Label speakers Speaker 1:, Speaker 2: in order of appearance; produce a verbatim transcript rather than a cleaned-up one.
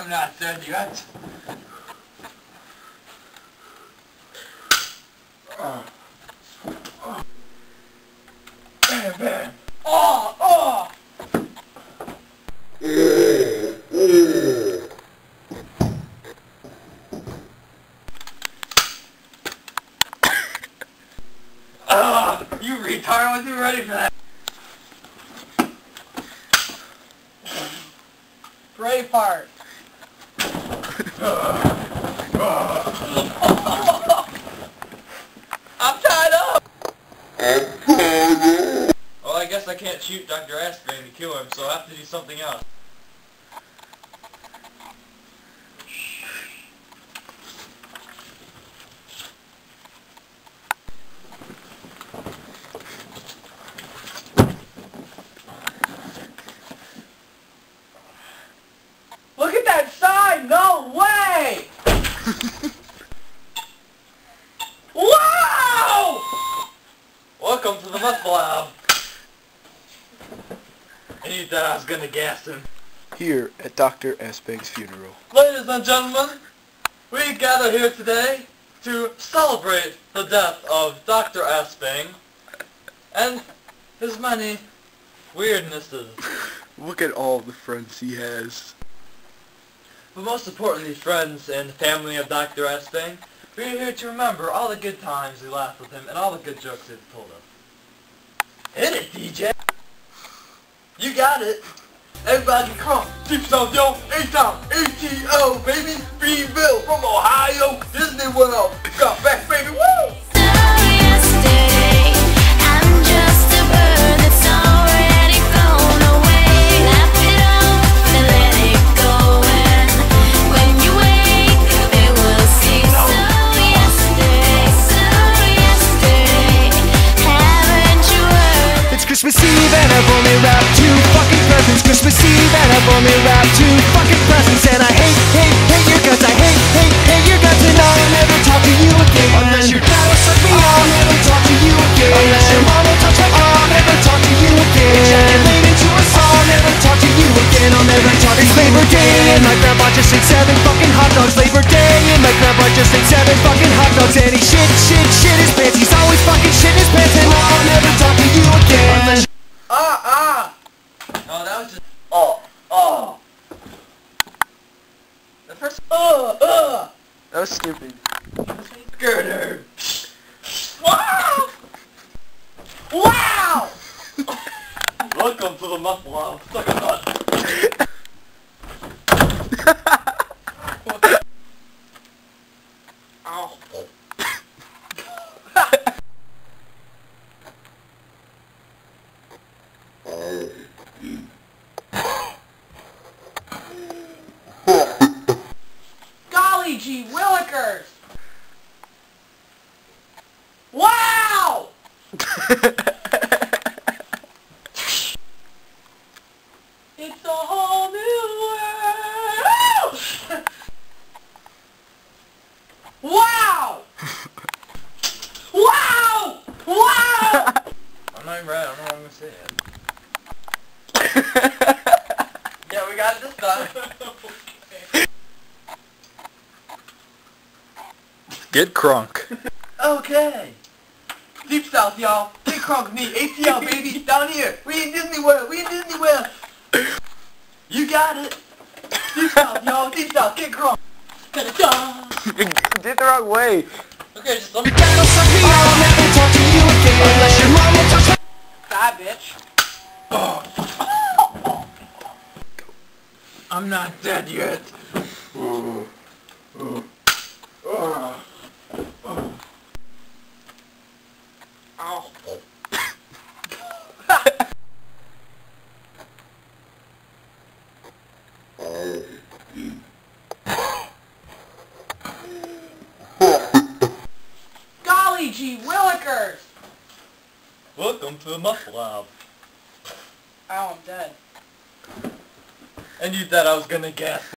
Speaker 1: I'm not dead yet. Uh, uh, bam, bam. Oh, oh! Ah, you retard, I wasn't ready for that.
Speaker 2: Braveheart.
Speaker 1: I'm tied up! Well, I guess I can't shoot Doctor Aspirin to kill him, so I'll have to do something else.
Speaker 2: Look at that sign! No way! Wow!
Speaker 1: Welcome to the Meth Lab. I knew that I was gonna gas him.
Speaker 3: Here at Doctor Espang's funeral.
Speaker 1: Ladies and gentlemen, we gather here today to celebrate the death of Doctor Espang and his many weirdnesses.
Speaker 3: Look at all the friends he has.
Speaker 1: But most importantly, friends and family of Doctor Espang, we're here to remember all the good times we laughed with him and all the good jokes he's told us. Hit it, D J! You got it! Everybody come on! Deep South, yo! A-Town! A T O, baby! Freeville from Ohio! Disney World! Got back, baby! Woo!
Speaker 4: Christmas Eve and I've only wrapped two fucking presents. Christmas Eve and I've only wrapped two fucking presents. And I hate, hate, hate your guts. I hate, hate, hate your guts. And I'll never talk to you again. Unless your dad will suck me, I'll never talk to you again. Unless your mom will touch me, I'll never talk to you again. Ejaculate into us, I'll never talk to you again. I'll never talk to you. It's Labor Day and my grandpa just ate seven fucking hot dogs. Labor Day and my grandpa just ate seven fucking hot dogs. And he shit, shit, shit his pants. He's always fucking shit his pants. And I'll never talk to you again.
Speaker 1: Ah, ah! No, that was just... Oh, oh! The first... Uh, uh!
Speaker 3: That was stupid.
Speaker 1: Girder!
Speaker 2: Wow! Wow!
Speaker 1: Welcome to the Meth Lab. Suck a nut. Ow.
Speaker 2: Golly gee willikers! Wow! It's a whole new world! Wow! Wow! Wow!
Speaker 1: I'm not even right. I don't know what I'm gonna say yet. Yeah, we got it this time.
Speaker 3: Get crunk.
Speaker 1: Okay. Deep South, y'all. Big crunk me. A T L, baby. Down here. We in Disney World. We in Disney World. You got it. Deep South, y'all. Deep South. Get crunk.
Speaker 3: Did it the wrong way.
Speaker 1: Okay, just let me...
Speaker 4: I'll never talk to you again. Unless your mom will touch me.
Speaker 2: Bye, bitch.
Speaker 1: I'm not dead yet.
Speaker 2: Ow. Golly gee willikers!
Speaker 1: Welcome to the Meth Lab.
Speaker 2: Oh, I'm dead.
Speaker 1: And you thought I was gonna guess.